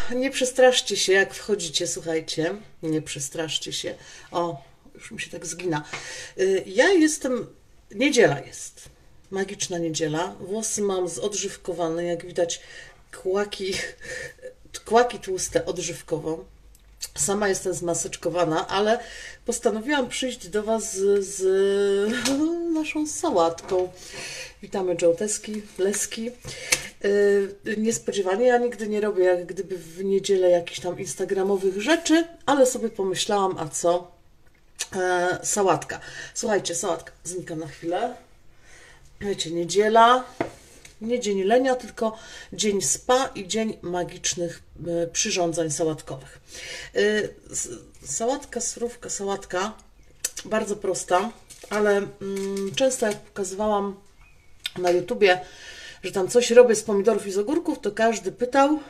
nie przestraszcie się, jak wchodzicie, słuchajcie. Nie przestraszcie się. O, już mi się tak zgina. Ja jestem... Niedziela jest. Magiczna niedziela. Włosy mam zodżywkowane, jak widać kłaki tłuste odżywkowo. Sama jestem zmaseczkowana, ale postanowiłam przyjść do Was z naszą sałatką. Witamy Jołteski, Leski. Niespodziewanie, ja nigdy nie robię jak gdyby w niedzielę jakichś tam instagramowych rzeczy, ale sobie pomyślałam, a co? Sałatka. Słuchajcie, sałatka. Znikam na chwilę. Wiecie, niedziela. Nie dzień lenia, tylko dzień spa i dzień magicznych przyrządzeń sałatkowych. Sałatka, surówka, sałatka, bardzo prosta, ale często jak pokazywałam na YouTubie, że tam coś robię z pomidorów i z ogórków, to każdy pytał,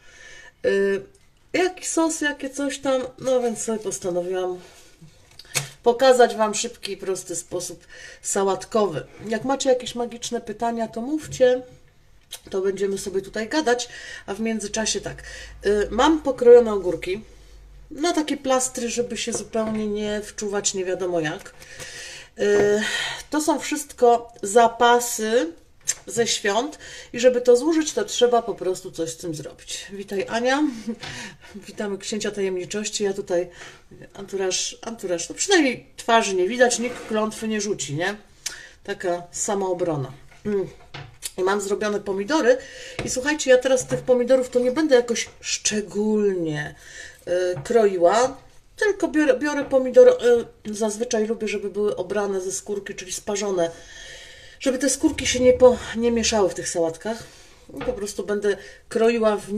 jaki sos, jakie coś tam, no więc sobie postanowiłam pokazać Wam szybki i prosty sposób sałatkowy. Jak macie jakieś magiczne pytania, to mówcie, to będziemy sobie tutaj gadać, a w międzyczasie tak, mam pokrojone ogórki, na takie plastry, żeby się zupełnie nie wczuwać nie wiadomo jak. To są wszystko zapasy ze świąt i żeby to zużyć, to trzeba po prostu coś z tym zrobić. Witaj Ania, witamy księcia tajemniczości, ja tutaj anturaż, no przynajmniej twarzy nie widać, nikt klątwy nie rzuci, nie? Taka samoobrona. I mam zrobione pomidory i słuchajcie, ja teraz tych pomidorów to nie będę jakoś szczególnie kroiła, tylko biorę pomidory, zazwyczaj lubię, żeby były obrane ze skórki, czyli sparzone, żeby te skórki się nie mieszały w tych sałatkach. I po prostu będę kroiła w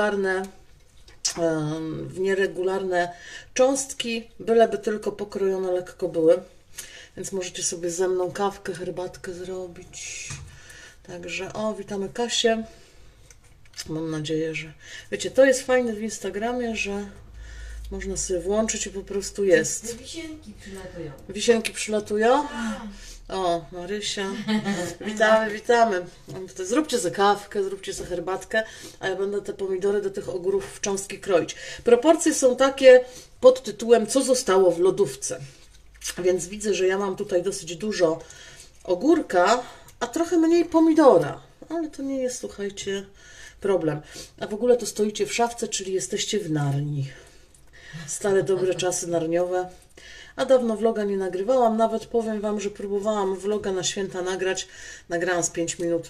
nieregularne cząstki, byleby tylko pokrojone lekko były. Więc możecie sobie ze mną kawkę, herbatkę zrobić. Także, o, witamy Kasię. Mam nadzieję, że... Wiecie, to jest fajne w Instagramie, że można sobie włączyć i po prostu jest. Wisienki przylatują. Wisienki przylatują? O, Marysia. Witamy. Zróbcie sobie kawkę, zróbcie sobie herbatkę, a ja będę te pomidory do tych ogórów w cząstki kroić. Proporcje są takie pod tytułem co zostało w lodówce. Więc widzę, że ja mam tutaj dosyć dużo ogórka, a trochę mniej pomidora. Ale to nie jest, słuchajcie, problem. A w ogóle to stoicie w szafce, czyli jesteście w Narni. Stare, dobre czasy narniowe. A dawno vloga nie nagrywałam. Nawet powiem Wam, że próbowałam vloga na święta nagrać. Nagrałam z 5 minut.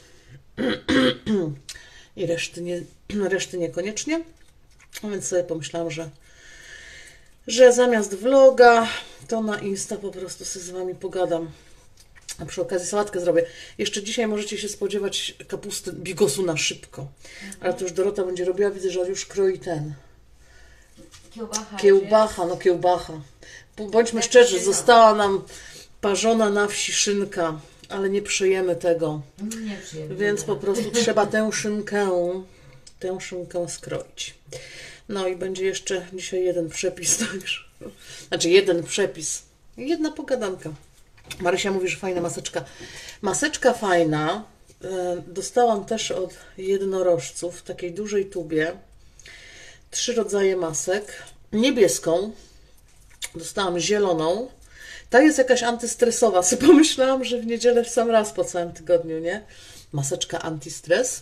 I reszty niekoniecznie. A więc sobie pomyślałam, że zamiast vloga, to na Insta po prostu sobie z Wami pogadam. A przy okazji sałatkę zrobię. Jeszcze dzisiaj możecie się spodziewać kapusty, bigosu na szybko. Ale to już Dorota będzie robiła. Widzę, że już kroi ten. Kiełbacha. Bądźmy szczerzy, została nam parzona na wsi szynka, ale nie przyjemy tego. Nie przyjemy. Więc po prostu trzeba tę szynkę skroić. No i będzie jeszcze dzisiaj jeden przepis. Znaczy jeden przepis. Jedna pogadanka. Marysia mówi, że fajna maseczka. Maseczka fajna. Dostałam też od jednorożców w takiej dużej tubie 3 rodzaje masek. Niebieską. Dostałam zieloną. Ta jest jakaś antystresowa. Sobie pomyślałam, że w niedzielę w sam raz po całym tygodniu, nie? Maseczka antystres.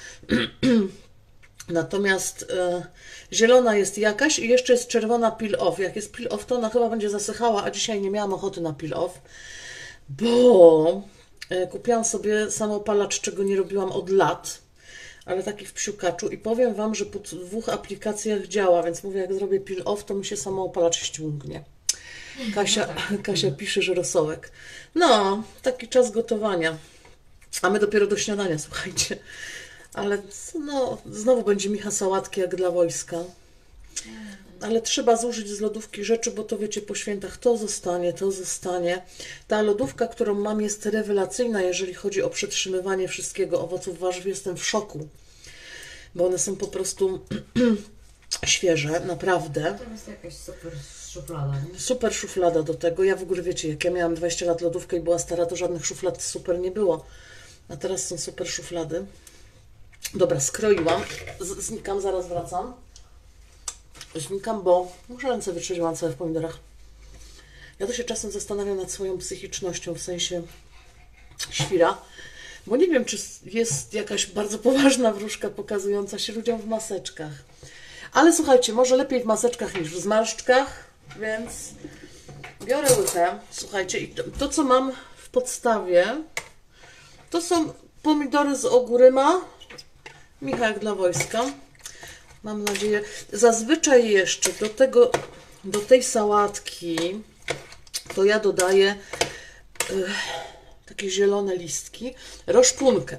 Natomiast zielona jest jakaś i jeszcze jest czerwona peel off. Jak jest peel off, to ona chyba będzie zasychała, a dzisiaj nie miałam ochoty na peel off, bo kupiłam sobie samoopalacz, czego nie robiłam od lat, ale taki w psiukaczu i powiem Wam, że po 2 aplikacjach działa, więc mówię, jak zrobię peel off, to mi się samoopalacz ściągnie. Kasia pisze, że rosołek. No, taki czas gotowania. A my dopiero do śniadania, słuchajcie. Ale no, znowu będzie micha sałatki jak dla wojska. Ale trzeba zużyć z lodówki rzeczy, bo to wiecie, po świętach to zostanie. Ta lodówka, którą mam, jest rewelacyjna, jeżeli chodzi o przetrzymywanie wszystkiego, owoców, warzyw. Jestem w szoku, bo one są po prostu świeże, naprawdę. To jest jakaś super szuflada, nie? Super szuflada do tego. Ja w ogóle, wiecie, jak ja miałam 20 lat lodówkę i była stara, to żadnych szuflad super nie było. A teraz są super szuflady. Dobra, skroiłam. Znikam, zaraz wracam. Znikam, bo muszę ręce wytrzeć, mam całe w pomidorach. Ja to się czasem zastanawiam nad swoją psychicznością, w sensie świra, bo nie wiem, czy jest jakaś bardzo poważna wróżka pokazująca się ludziom w maseczkach. Ale słuchajcie, może lepiej w maseczkach niż w zmarszczkach, więc biorę łychę. Słuchajcie, i to co mam w podstawie, to są pomidory z Ogóryma. Michał dla wojska. Mam nadzieję. Zazwyczaj jeszcze do tej sałatki to ja dodaję takie zielone listki, roszpunkę,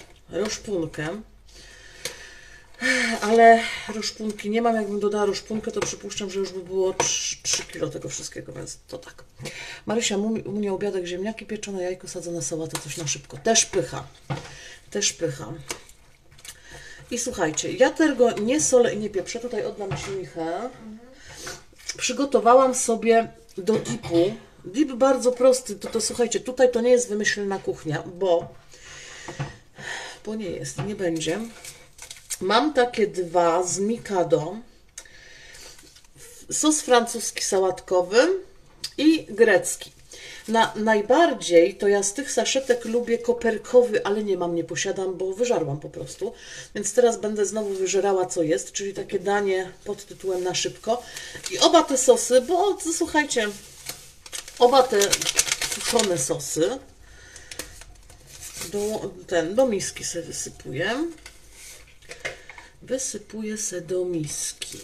ale roszpunki nie mam. Jakbym dodała roszpunkę, to przypuszczam, że już by było 3 kilo tego wszystkiego, więc to tak. Marysia, u mnie obiadek, ziemniaki pieczone, jajko sadzone, sałata, coś na szybko. Też pycha. I słuchajcie, ja tego nie solę i nie pieprzę, tutaj oddam Ci Michę. Przygotowałam sobie do dipu. Dip bardzo prosty, to słuchajcie, tutaj to nie jest wymyślna kuchnia, bo nie jest, nie będzie. Mam takie dwa z Mikado. Sos francuski sałatkowy i grecki. Najbardziej to ja z tych saszetek lubię koperkowy, ale nie posiadam, bo wyżarłam po prostu. Więc teraz będę znowu wyżerała, co jest, czyli takie danie pod tytułem na szybko. I oba te sosy, bo słuchajcie, oba te suszone sosy do miski sobie wysypuję. Wysypuję se do miski.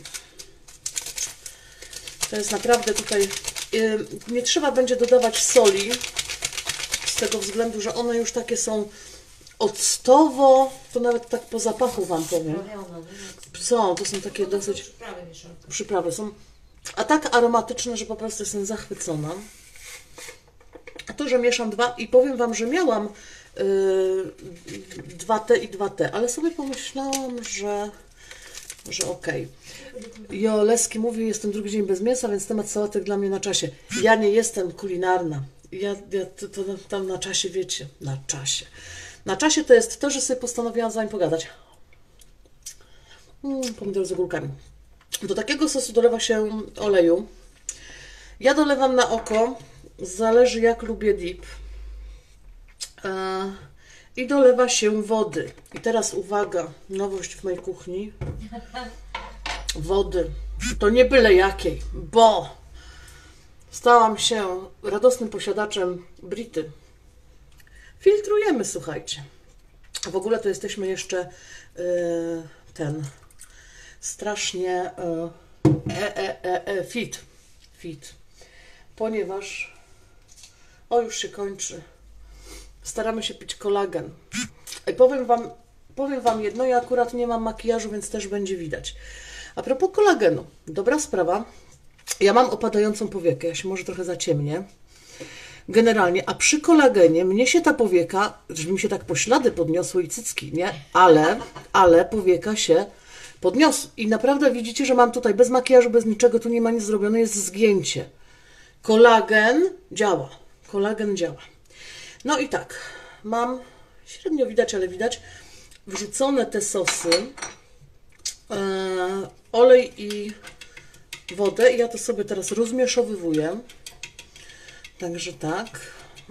To jest naprawdę tutaj... Nie trzeba będzie dodawać soli, z tego względu, że one już takie są octowo, to nawet tak po zapachu Wam powiem. To są takie dosyć... Przyprawy są, a tak aromatyczne, że po prostu jestem zachwycona. A to, że mieszam dwa i powiem Wam, że miałam 2T i 2T, ale sobie pomyślałam, że okej. Joleski mówi, jestem drugi dzień bez mięsa, więc temat sałatek dla mnie na czasie. Ja nie jestem kulinarna. Ja to tam na czasie, wiecie, na czasie. Na czasie to jest to, że sobie postanowiłam z Wami pogadać. Pomidor z ogórkami. Do takiego sosu dolewa się oleju. Ja dolewam na oko, zależy jak lubię dip. I dolewa się wody. I teraz uwaga, nowość w mojej kuchni. Wody. To nie byle jakiej, bo stałam się radosnym posiadaczem Brity. Filtrujemy, słuchajcie. W ogóle to jesteśmy jeszcze strasznie fit. Ponieważ już się kończy. Staramy się pić kolagen. I powiem wam jedno, ja akurat nie mam makijażu, więc też będzie widać. A propos kolagenu, dobra sprawa. Ja mam opadającą powiekę, ja się może trochę zaciemnię. Generalnie, a przy kolagenie mnie się ta powieka, że mi się tak poślady podniosły i cycki, nie? Ale powieka się podniosła. I naprawdę widzicie, że mam tutaj bez makijażu, bez niczego, tu nie ma nic zrobione, jest zgięcie. Kolagen działa. No i tak, mam, średnio widać, ale widać, wrzucone te sosy, olej i wodę i ja to sobie teraz rozmieszowywuję. Także tak,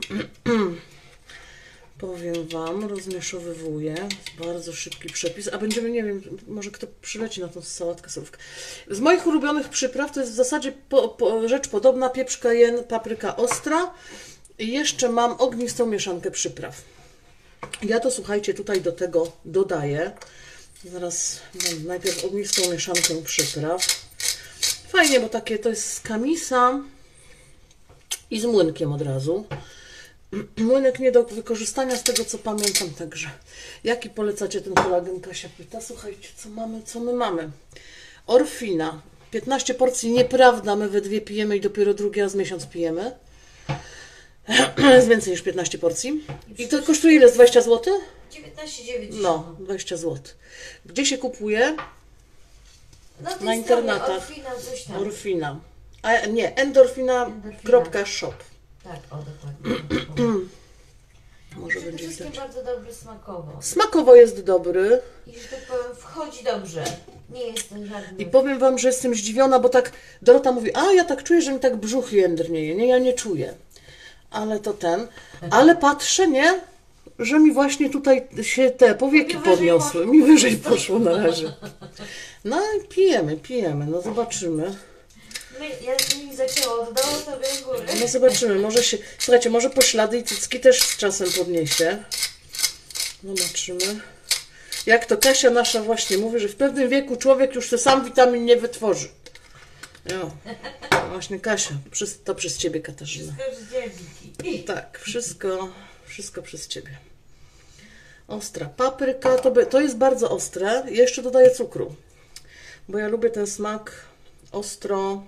powiem Wam, rozmieszowywuję, bardzo szybki przepis, a będziemy, nie wiem, może kto przyleci na tą sałatkę, solówkę. Z moich ulubionych przypraw to jest w zasadzie rzecz podobna, pieprz cayenne, papryka ostra i jeszcze mam ognistą mieszankę przypraw. Ja to, słuchajcie, tutaj do tego dodaję. Zaraz mam najpierw ognistą mieszankę przypraw. Fajnie, bo takie to jest z kamisa i z młynkiem od razu. Młynek nie do wykorzystania z tego, co pamiętam, także jaki polecacie ten kolagen? Kasia pyta. Słuchajcie, co my mamy? Orfina. 15 porcji, nieprawda, my we dwie pijemy i dopiero drugi raz w miesiąc pijemy. Jest więcej niż 15 porcji. I to kosztuje ile? 20 zł? 19,90. No, 20 zł. Gdzie się kupuje? Na internetach. Orfina, coś tam. Orfina. A nie, endorfina.shop. Tak, dokładnie. Może będzie. wszystkim bardzo dobry smakowo. Smakowo jest dobry. I że tak powiem, wchodzi dobrze. Nie jest ten żadny. I powiem Wam, że jestem zdziwiona, bo tak Dorota mówi, a ja tak czuję, że mi tak brzuch jędrnieje. Nie, ja nie czuję. Ale to ale patrzę, nie? Że mi właśnie tutaj się te powieki Mi wyżej podniosły. poszło. Mi wyżej poszło na razie. No i pijemy, no zobaczymy. Ja mi zaczęło, oddało sobie w górę. No zobaczymy, może się... Słuchajcie, może poślady i cycki też z czasem podniesie. Zobaczymy. Jak to Kasia nasza właśnie mówi, że w pewnym wieku człowiek już to sam witamin nie wytworzy. Jo. Właśnie Kasia, to przez Ciebie, Katarzyna. Wszystko z dziewki. Tak, wszystko przez Ciebie. Ostra papryka, to jest bardzo ostre. Jeszcze dodaję cukru, bo ja lubię ten smak ostro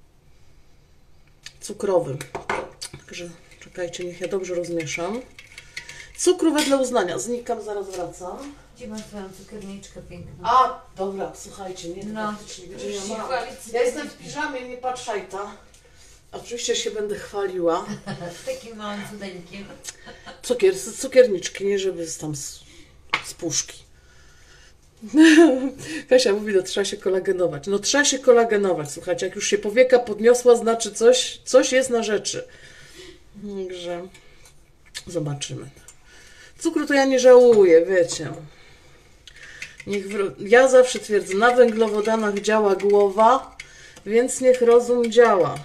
cukrowy. Także czekajcie, niech ja dobrze rozmieszam. Cukru wedle uznania. Znikam, zaraz wracam. Gdzie masz twoją cukierniczkę piękną? A, dobra, słuchajcie, nie, to No, faktycznie już będzie się ja chwalić Ja jestem w piżamie, nie patrzaj ta. Oczywiście się będę chwaliła. Takim małym cudeńkiem. Cukierniczki, nie żeby tam z puszki. Kasia mówi, no trzeba się kolagenować. No trzeba się kolagenować, słuchajcie, jak już się powieka podniosła, znaczy coś jest na rzeczy. Także zobaczymy. Cukru to ja nie żałuję, wiecie. Ja zawsze twierdzę, na węglowodanach działa głowa, więc niech rozum działa.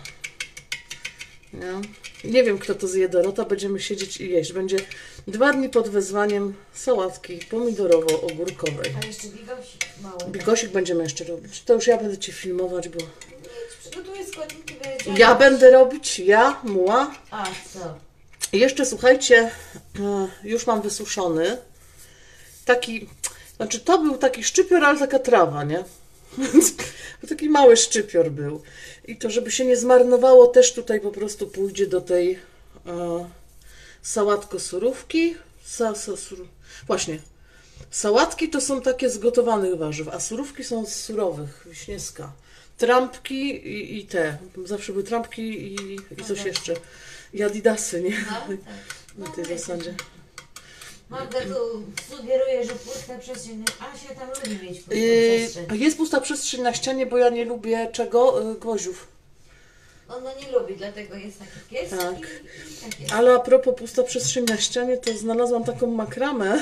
Nie wiem, kto to zje, Dorota, będziemy siedzieć i jeść. Będzie 2 dni pod wezwaniem sałatki pomidorowo-ogórkowej. A jeszcze bigosik mały. Bigosik będziemy jeszcze robić. To już ja będę Cię filmować, bo... Przygotuję składniki, będzie. Ja będę robić, muła. A, co? I jeszcze, słuchajcie, już mam wysuszony. Taki, znaczy to był taki szczypior, ale taka trawa, nie? Taki mały szczypior był. I to, żeby się nie zmarnowało, też tutaj po prostu pójdzie do tej sałatko-surówki. Właśnie. Sałatki to są takie z gotowanych warzyw, a surówki są z surowych, wiśniewska. Trampki i te. Zawsze były trampki i coś jeszcze. I adidasy, nie? No, tak. Na tej zasadzie. Magda tu sugeruje, że pusta przestrzeń. Asia tam lubi mieć pustą przestrzeń. Jest pusta przestrzeń na ścianie, bo ja nie lubię czego? Gwoździów. Ona nie lubi, dlatego jest tak jak jest. Tak. I tak jest. Ale a propos pusta przestrzeń na ścianie, to znalazłam taką makramę,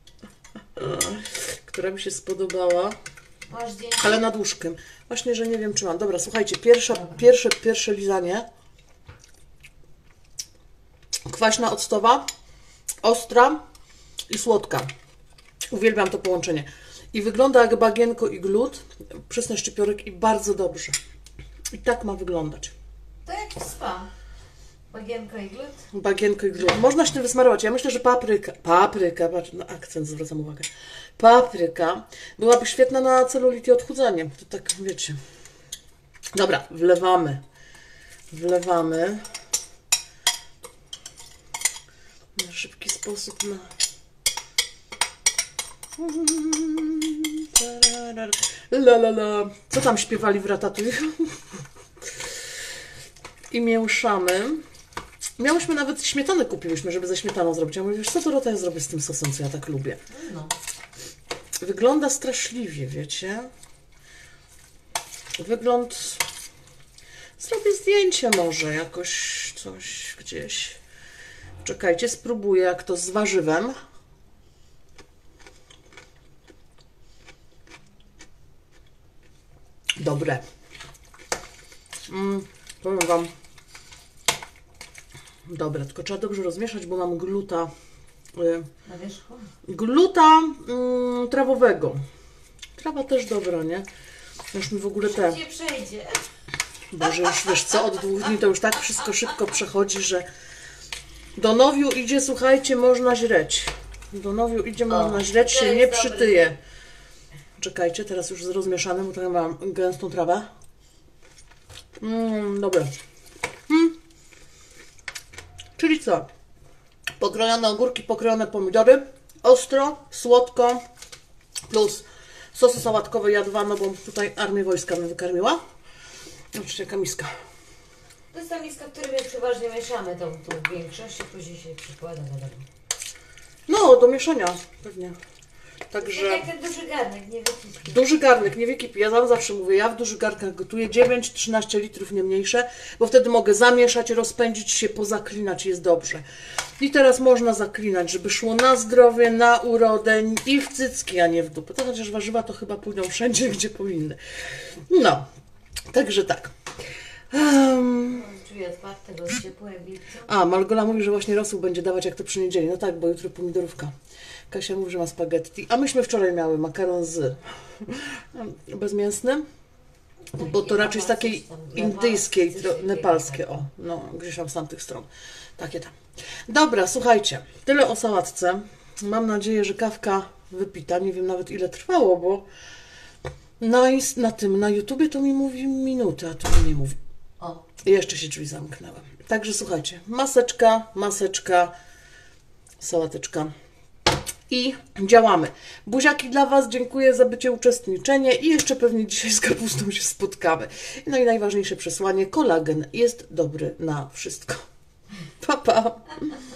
która mi się spodobała, Masz zdjęcie? ale nad łóżkiem. Właśnie, że nie wiem, czy mam. Dobra, słuchajcie, pierwsze lizanie. Kwaśna octowa, ostra i słodka. Uwielbiam to połączenie. I wygląda jak bagienko i glut, przez ten szczypiorek i bardzo dobrze. I tak ma wyglądać. To jak w spa. Bagienka i glut. Bagienko i glut. Można się tym wysmarować. Ja myślę, że papryka, patrz, na akcent zwracam uwagę. Papryka byłaby świetna na celulit i odchudzanie. To tak, wiecie. Dobra, wlewamy. Na szybki sposób La. Co tam śpiewali w Ratatouille? I mieszamy. Miałyśmy nawet śmietanę kupiłyśmy, żeby ze śmietaną zrobić. Ja mówię, wiesz co, Dorota, ja zrobię z tym sosem, co ja tak lubię. No. Wygląda straszliwie, wiecie. Wygląd... Zrobię zdjęcie może, jakoś coś gdzieś. Czekajcie, spróbuję jak to z warzywem. Dobre. Powiem Wam. Dobre, tylko trzeba dobrze rozmieszać, bo mam gluta. Na wierzchu? Gluta trawowego. Trawa też dobra, nie? Już mi w ogóle te... Gdzie przejdzie? Boże, już wiesz co, od 2 dni to już tak wszystko szybko przechodzi, że do nowiu idzie, słuchajcie, można źreć. Do nowiu idzie, można źreć, to się jest nie dobre. przytyje. Czekajcie, teraz już z rozmieszanym, bo trochę mam gęstą trawę. Dobre. Czyli co? Pokrojone ogórki, pokrojone pomidory, ostro, słodko, plus sosy sałatkowe ja 2, no bo tutaj armię wojska mnie wykarmiła. Zobaczcie, jaka miska. To jest ta miska, w której my przeważnie mieszamy tą większość i później się przykłada, wiadomo. No, do mieszania pewnie. Także Jak ten duży garnek, nie wyciskaj. duży garnek, nie wieki, ja wam zawsze mówię, ja w dużych garnkach gotuję 9-13 litrów, nie mniejsze, bo wtedy mogę zamieszać, rozpędzić się, pozaklinać, jest dobrze. I teraz można zaklinać, żeby szło na zdrowie, na urodę i w cycki, a nie w dupę. To chociaż warzywa to chyba pójdą wszędzie, gdzie powinny. No, także tak. Drzwi otwarte, bo jest ciepłe, wilco. A, Margola mówi, że właśnie rosół będzie dawać jak to przy niedzieli. No tak, bo jutro pomidorówka. Kasia mówi, że ma spaghetti. A myśmy wczoraj miały makaron z bezmięsny, bo to raczej z takiej indyjskiej, nepalskie, o, no, gdzieś tam z tamtych stron. Takie tam. Dobra, słuchajcie, tyle o sałatce. Mam nadzieję, że kawka wypita. Nie wiem nawet ile trwało, bo na YouTubie to mi mówi minutę, a tu mi nie mówi. O, I jeszcze się drzwi zamknęły. Także słuchajcie, maseczka, sałateczka i działamy. Buziaki dla Was, dziękuję za bycie uczestniczenie i jeszcze pewnie dzisiaj z kapustą się spotkamy. No i najważniejsze przesłanie, kolagen jest dobry na wszystko. Pa, pa.